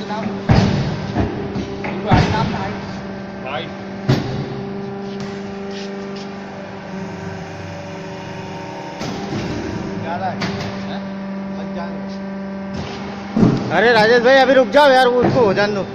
अरे राजेश भाई अभी रुक जाओ यार, वो उसको हो जाने दो।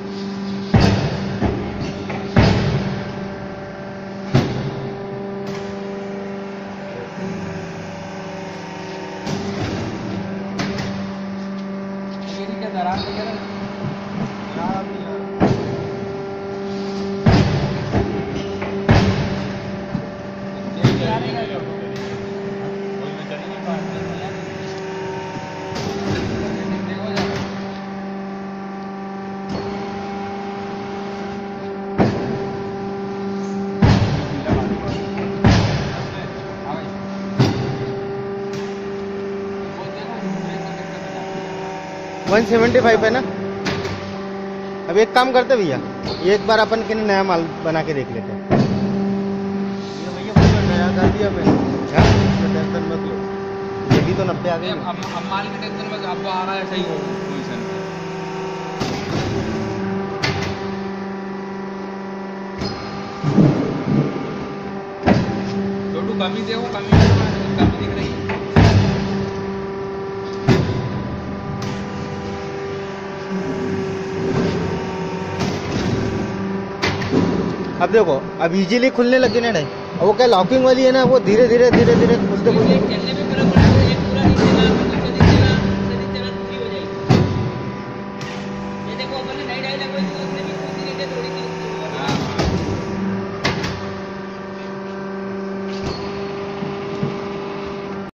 वन 175 है ना। अब एक काम करते भैया, एक बार अपन के नया माल बना के देख लेते हैं। ये भैया मुझे नया कर दिया मैंने, टेंशन मत लो, ये भी तो 90 आ गई। अब माल की टेंशन में अब आ रहा है सही हो पोजीशन पे। छोटू कमी देखो, कमी दिख रही है। अब देखो, अब इजीली खुलने लगी ना, नहीं वो क्या लॉकिंग वाली है ना, वो धीरे धीरे खुलते खुलते